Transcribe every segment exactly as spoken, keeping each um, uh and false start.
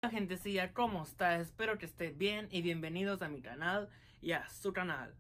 Hola gentecilla, ¿cómo está? Espero que esté bien y bienvenidos a mi canal y a su canal.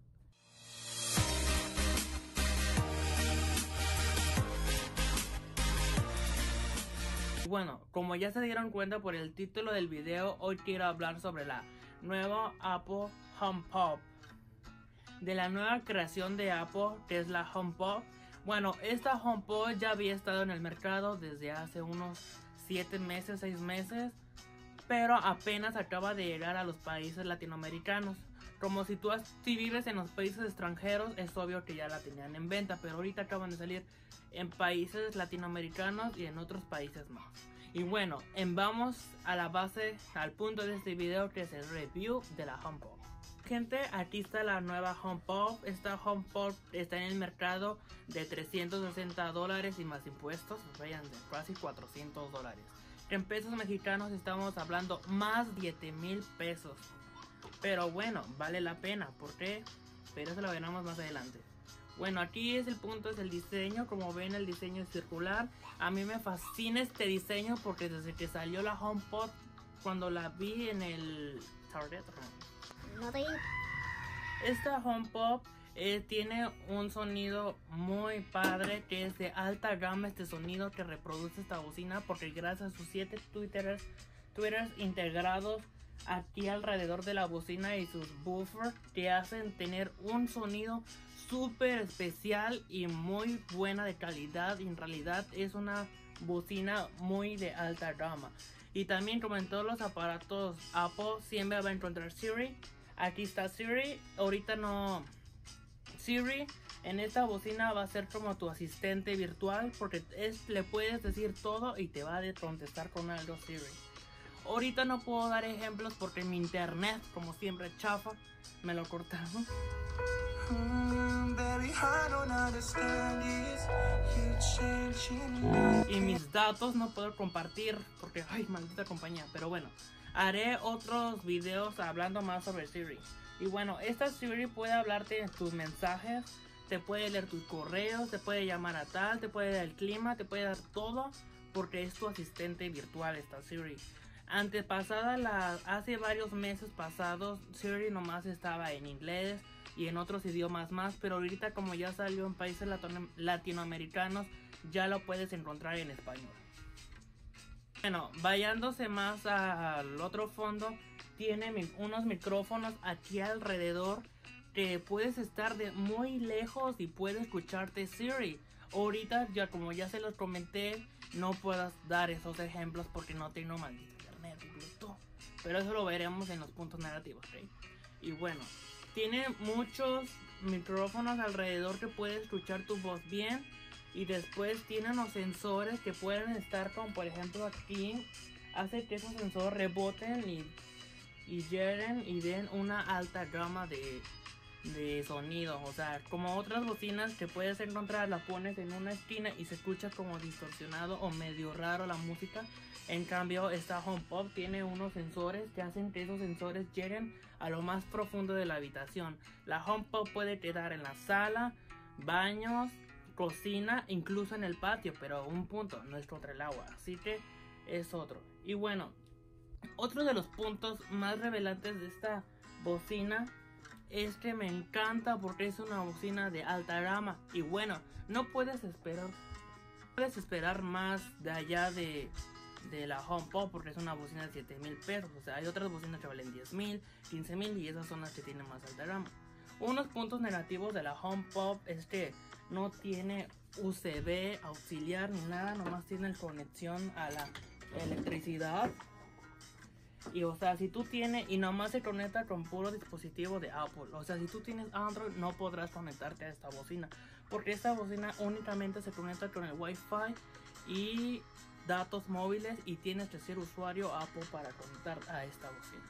Bueno, como ya se dieron cuenta por el título del video, hoy quiero hablar sobre la nueva Apple HomePod. De la nueva creación de Apple, que es la HomePod. Bueno, esta HomePod ya había estado en el mercado desde hace unos siete meses, seis meses. Pero apenas acaba de llegar a los países latinoamericanos. Como si tú si vives en los países extranjeros, es obvio que ya la tenían en venta, pero ahorita acaban de salir en países latinoamericanos y en otros países más. Y bueno, en vamos a la base, al punto de este video, que es el review de la HomePod. Gente, aquí está la nueva HomePod. Esta HomePod está en el mercado de trescientos sesenta dólares y más impuestos, vayan de casi cuatrocientos dólares. En pesos mexicanos estamos hablando más de siete mil pesos. Pero bueno, vale la pena. ¿Por qué? Pero eso lo veremos más adelante. Bueno, aquí es el punto, es el diseño. Como ven, el diseño es circular. A mí me fascina este diseño porque desde que salió la HomePod, cuando la vi en el Target, No te... esta HomePod eh, tiene un sonido muy padre, que es de alta gama este sonido que reproduce esta bocina, porque gracias a sus siete tweeters, tweeters integrados aquí alrededor de la bocina y sus buffers, que hacen tener un sonido súper especial y muy buena de calidad. Y en realidad es una bocina muy de alta gama. Y también, como en todos los aparatos Apple, siempre va a encontrar Siri. Aquí está Siri. Ahorita no... Siri en esta bocina va a ser como tu asistente virtual, porque es, le puedes decir todo y te va a contestar con algo Siri. Ahorita no puedo dar ejemplos porque mi internet, como siempre, chafa, me lo cortaron. Y mis datos no puedo compartir porque, ay, maldita compañía. Pero bueno, haré otros videos hablando más sobre Siri. Y bueno, esta Siri puede hablarte en tus mensajes, te puede leer tus correos, te puede llamar a tal, te puede dar el clima, te puede dar todo, porque es tu asistente virtual esta Siri. Antepasada, la, hace varios meses pasados, Siri nomás estaba en inglés y en otros idiomas más, pero ahorita, como ya salió en países latinoamericanos, ya lo puedes encontrar en español. Bueno, vayándose más al otro fondo, tiene unos micrófonos aquí alrededor que puedes estar de muy lejos y puede escucharte Siri. Ahorita, ya como ya se los comenté, no puedo dar esos ejemplos porque no tengo maldito internet y Bluetooth. Pero eso lo veremos en los puntos negativos, ¿ok? Y bueno, tiene muchos micrófonos alrededor que puede escuchar tu voz bien. Y después tiene unos sensores que pueden estar, como por ejemplo aquí, hace que esos sensores reboten y, y lleguen y den una alta gama de, de sonido. O sea, como otras bocinas que puedes encontrar, la pones en una esquina y se escucha como distorsionado o medio raro la música. En cambio, esta HomePod tiene unos sensores que hacen que esos sensores lleguen a lo más profundo de la habitación. La HomePod puede quedar en la sala, baños, cocina, incluso en el patio, pero un punto, no es contra el agua, así que es otro. Y bueno, otro de los puntos más revelantes de esta bocina es que me encanta porque es una bocina de alta gama. Y bueno, no puedes esperar puedes esperar más de allá de, de la HomePod, porque es una bocina de siete mil pesos. O sea, hay otras bocinas que valen diez mil, quince mil, y esas son las que tienen más alta gama. Unos puntos negativos de la HomePod es que no tiene U S B auxiliar ni nada, nomás tiene conexión a la electricidad. Y o sea, si tú tienes, y nomás se conecta con puro dispositivo de Apple. O sea, si tú tienes Android, no podrás conectarte a esta bocina, porque esta bocina únicamente se conecta con el Wi-Fi y datos móviles, y tienes que ser usuario Apple para conectar a esta bocina.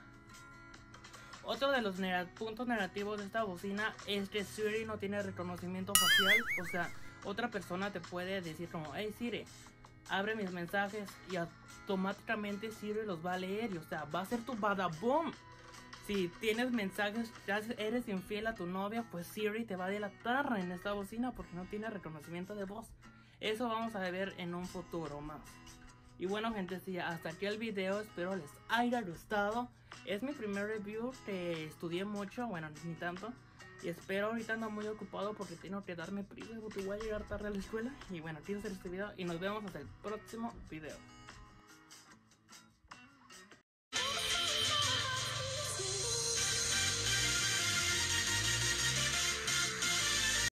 Otro de los neg- puntos negativos de esta bocina es que Siri no tiene reconocimiento facial. O sea, otra persona te puede decir como, hey Siri, abre mis mensajes, y automáticamente Siri los va a leer. Y o sea, va a ser tu badaboom. Si tienes mensajes, ya eres infiel a tu novia, pues Siri te va a delatar en esta bocina porque no tiene reconocimiento de voz. Eso vamos a ver en un futuro más. Y bueno gente, sí, hasta aquí el video, espero les haya gustado. Es mi primer review, que estudié mucho, bueno ni tanto. Y espero, ahorita ando muy ocupado porque tengo que darme prisa porque voy a llegar tarde a la escuela. Y bueno, quiero hacer este video y nos vemos hasta el próximo video.